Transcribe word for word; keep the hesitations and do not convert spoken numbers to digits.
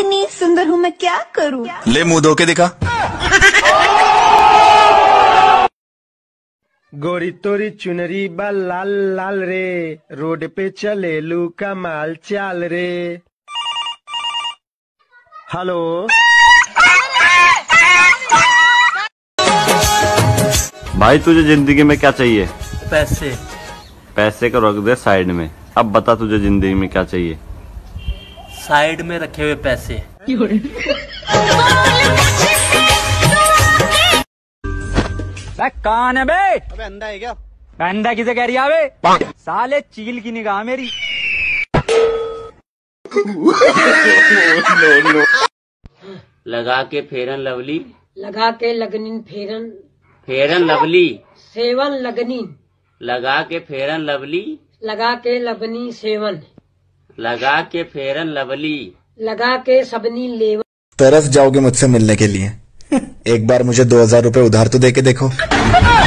इतनी सुंदर हूँ मैं क्या करूँ? ले मुंह धो के दिखा। गोरी तोरी चुनरी बा लाल लाल रे, रोड पे चले लू कमाल चाल रे। हेलो भाई तुझे जिंदगी में क्या चाहिए? पैसे। पैसे को रख दे साइड में, अब बता तुझे जिंदगी में क्या चाहिए? साइड में रखे हुए पैसे। कौन है बे? अबे अंधा है क्या? अंधा किसे कह रही है बे? साले चील की निगाह मेरी। No no. लगा के फेरन लवली, लगा के लगनीन फेरन, फेरन लवली, सेवन लगनीन, लगा के फेरन लवली, लगा के लबनी सेवन, लगा के फेरन लवली, लगा के सबनी लेवन। तरस जाओगे मुझसे मिलने के लिए? एक बार मुझे दो हजार रुपए उधार तो दे के देखो।